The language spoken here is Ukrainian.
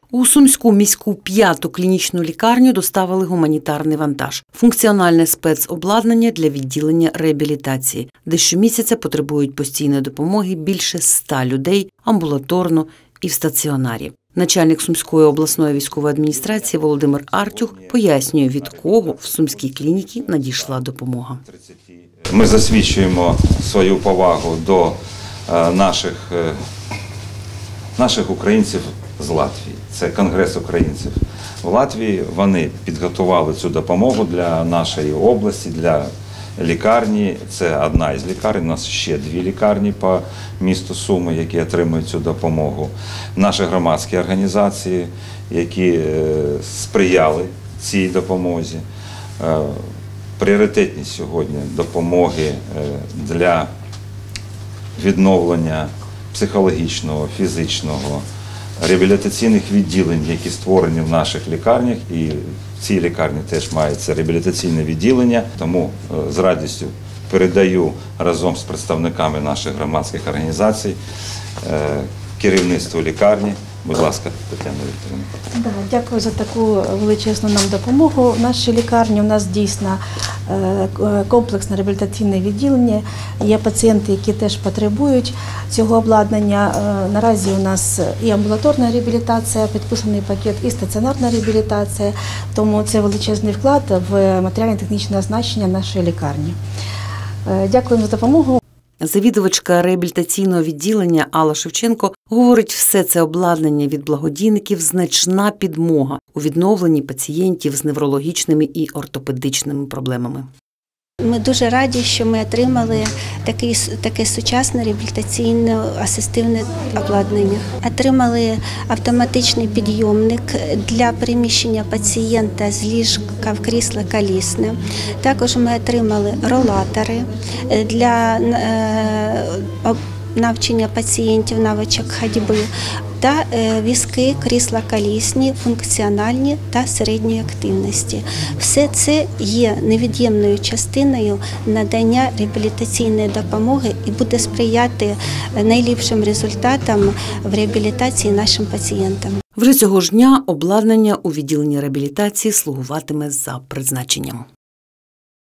У Сумську міську 5-ту клінічну лікарню доставили гуманітарний вантаж – функціональне спецобладнання для відділення реабілітації, де щомісяця потребують постійної допомоги більше 100 людей амбулаторно і в стаціонарі. Начальник Сумської обласної військової адміністрації Володимир Артюх пояснює, від кого в Сумській клініці надійшла допомога. Ми засвідчуємо свою повагу до наших українців з Латвії. Це Конгрес українців в Латвії. Вони підготували цю допомогу для нашої області, для лікарні. Це одна із лікарень, у нас ще 2 лікарні по місту Суми, які отримують цю допомогу. Наші громадські організації, які сприяли цій допомозі. Пріоритетність сьогодні допомоги для відновлення психологічного, фізичного, реабілітаційних відділень, які створені в наших лікарнях, і в цій лікарні теж мається реабілітаційне відділення. Тому з радістю передаю разом з представниками наших громадських організацій керівництву лікарні. Будь ласка, Тетяна Вікторівна. Дякую за таку величезну нам допомогу. В нашій лікарні у нас дійсно комплексне реабілітаційне відділення. Є пацієнти, які теж потребують цього обладнання. Наразі у нас і амбулаторна реабілітація, підписаний пакет, і стаціонарна реабілітація. Тому це величезний вклад в матеріально-технічне оснащення нашої лікарні. Дякуємо за допомогу. Завідувачка реабілітаційного відділення Алла Шевченко говорить, все це обладнання від благодійників – значна підмога у відновленні пацієнтів з неврологічними і ортопедичними проблемами. Ми дуже раді, що ми отримали таке сучасне реабілітаційне асистивне обладнання. Отримали автоматичний підйомник для переміщення пацієнта з ліжка в крісло колісне. Також ми отримали ролатори для навчання пацієнтів навичок ходьби та візки крісла колісні, функціональні та середньої активності. Все це є невід'ємною частиною надання реабілітаційної допомоги і буде сприяти найліпшим результатам в реабілітації нашим пацієнтам. Вже цього ж дня обладнання у відділенні реабілітації слугуватиме за призначенням.